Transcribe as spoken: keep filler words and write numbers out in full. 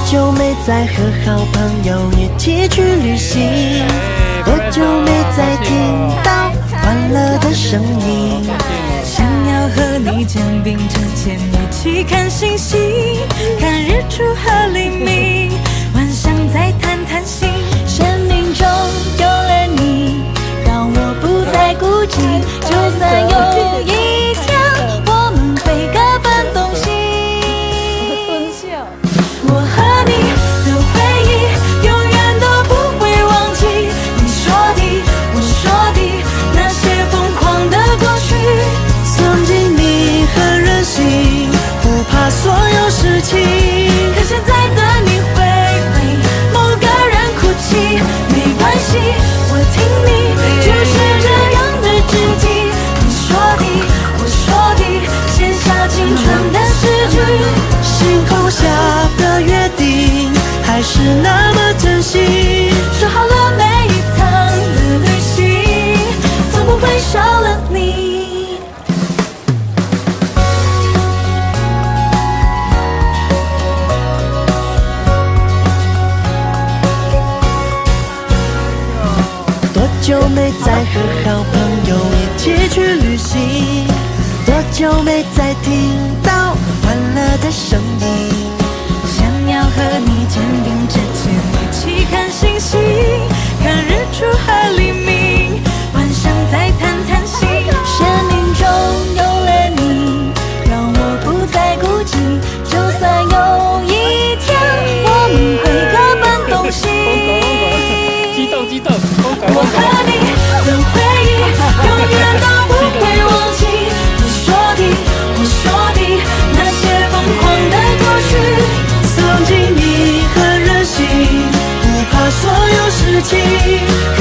久没再和好朋友一起去旅行，多久没再听到欢乐的声音。 想要和你肩并着肩一起看星星，看日出和黎明，晚上再谈谈心。生命中有了你，让我不再孤寂，就算有一天我们会各奔东西。我和你的回忆永远都不会忘记，你说的我说的那些疯狂的过去， 曾经你很任性，不怕所有事情， 可现在的你会为某个人哭泣，没关系，我听你就是这样的知己，你说的我说的写下青春的诗句， 星空下的约定还是那么真心， 说好了每一趟的旅行总不会少了你。 多久没再和好朋友一起去旅行，多久没再听到欢乐的声音。 想要和你肩并着肩一起看星星，看日出和黎明，晚上再谈谈心。生命中有了你，让我不再孤寂，就算有一天我们会各奔东西。 激动激动， 我和你的回忆永远都不会忘记，你说的我说的那些疯狂的过去， 曾经你很任性，不怕所有事情。